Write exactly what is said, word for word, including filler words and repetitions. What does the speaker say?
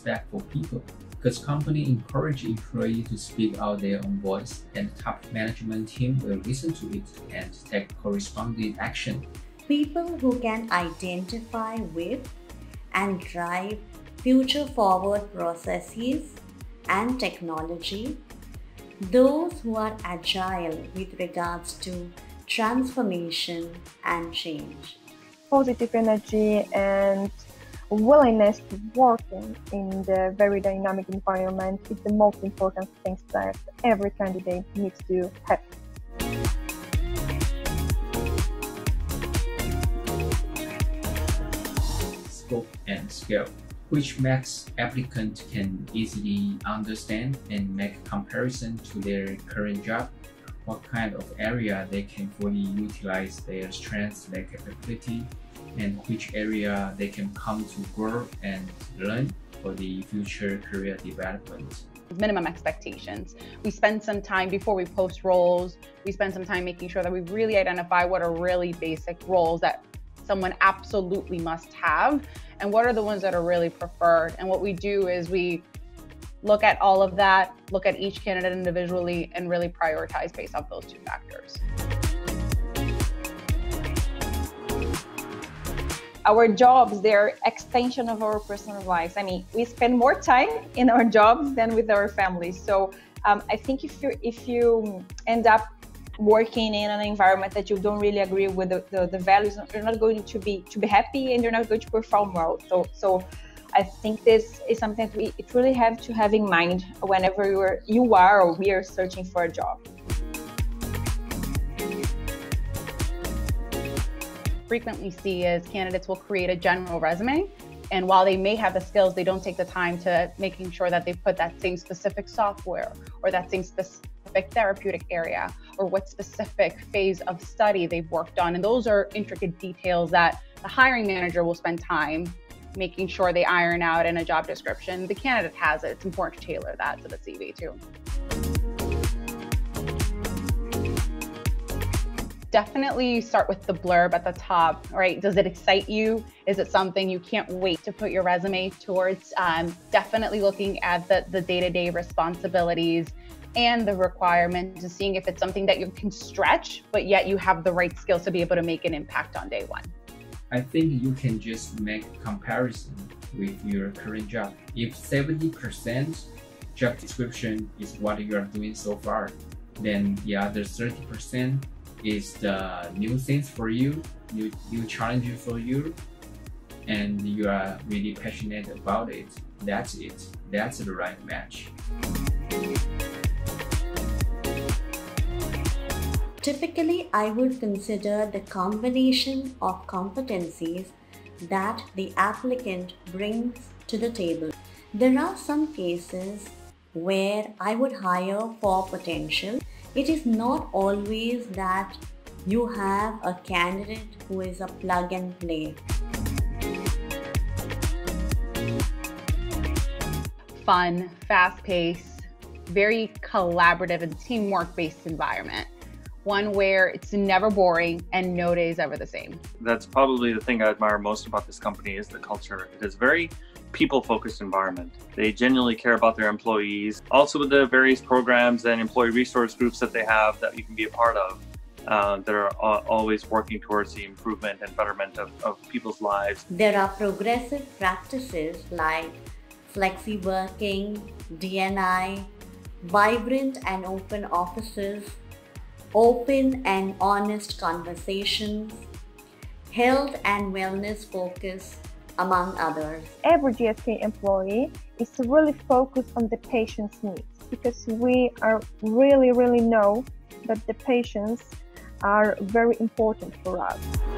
respect for people. Because company encourage employees to speak out their own voice, and top management team will listen to it and take corresponding action. People who can identify with and drive future-forward processes and technology, those who are agile with regards to transformation and change. Positive energy and willingness to work in, in the very dynamic environment is the most important things that every candidate needs to have. Scope and scale, which makes applicants can easily understand and make comparison to their current job, what kind of area they can fully utilize their strengths, their capability, and which area they can come to grow and learn for the future career development. Minimum expectations. We spend some time before we post roles, we spend some time making sure that we really identify what are really basic roles that someone absolutely must have, and what are the ones that are really preferred. And what we do is we look at all of that, look at each candidate individually, and really prioritize based off those two factors. Our jobs, they're extension of our personal lives. I mean, we spend more time in our jobs than with our families. So um, I think if you if you end up working in an environment that you don't really agree with the, the, the values, you're not going to be to be happy, and you're not going to perform well. So so I think this is something that we it really have to have in mind whenever you are you are or we are searching for a job. Frequently see is candidates will create a general resume, and while they may have the skills, they don't take the time to making sure that they put that same specific software or that same specific therapeutic area or what specific phase of study they've worked on. And those are intricate details that the hiring manager will spend time making sure they iron out in a job description. The candidate has it. It's important to tailor that to the C V too. Definitely start with the blurb at the top, right? Does it excite you? Is it something you can't wait to put your resume towards? Um, definitely looking at the, the day-to-day responsibilities and the requirements and seeing if it's something that you can stretch, but yet you have the right skills to be able to make an impact on day one. I think you can just make comparison with your current job. If seventy percent job description is what you are doing so far, then the other thirty percent is the new things for you, new, new challenges for you, and you are really passionate about it. That's it. That's the right match. Typically, I would consider the combination of competencies that the applicant brings to the table. There are some cases where I would hire for potential. It is not always that you have a candidate who is a plug and play. Fun, fast-paced, very collaborative and teamwork-based environment. One where it's never boring and no day is ever the same. That's probably the thing I admire most about this company is the culture. It is a very people-focused environment. They genuinely care about their employees. Also with the various programs and employee resource groups that they have that you can be a part of, uh, that are always working towards the improvement and betterment of, of people's lives. There are progressive practices like flexi working, D and I, vibrant and open offices, open and honest conversations, health and wellness focus, among others. Every G S K employee is to really focus on the patient's needs, because we are really, really know that the patients are very important for us.